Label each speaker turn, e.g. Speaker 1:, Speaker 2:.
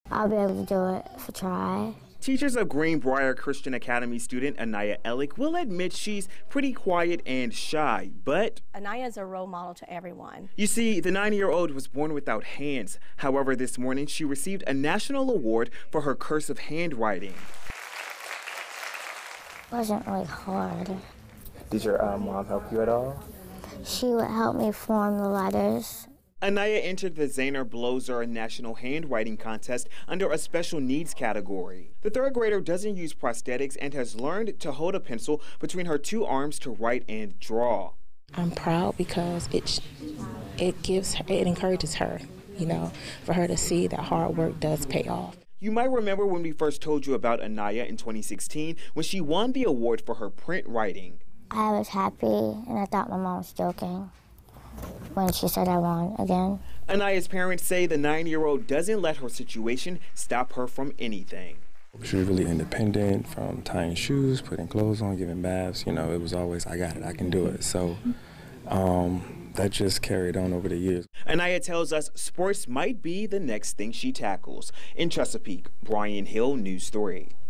Speaker 1: I'll be able to do it if I try.
Speaker 2: Teachers of Greenbrier Christian Academy student Anaya Ellick will admit she's pretty quiet and shy, but
Speaker 3: Anaya is a role model to everyone.
Speaker 2: You see, the 9-year-old was born without hands. However, this morning she received a national award for her cursive handwriting.
Speaker 1: It wasn't really hard.
Speaker 4: Did your mom help you at all?
Speaker 1: She would help me form the letters.
Speaker 2: Anaya entered the Zaner Blozer National Handwriting Contest under a special needs category. The third grader doesn't use prosthetics and has learned to hold a pencil between her two arms to write and draw.
Speaker 5: I'm proud because it encourages her, for her to see that hard work does pay off.
Speaker 2: You might remember when we first told you about Anaya in 2016 when she won the award for her print writing.
Speaker 1: I was happy, and I thought my mom was joking when she said I won again.
Speaker 2: Anaya's parents say the 9-year-old doesn't let her situation stop her from anything.
Speaker 6: She was really independent, from tying shoes, putting clothes on, giving baths. It was always, I got it, I can do it. So that just carried on over the years.
Speaker 2: Anaya tells us sports might be the next thing she tackles. In Chesapeake, Brian Hill, News 3.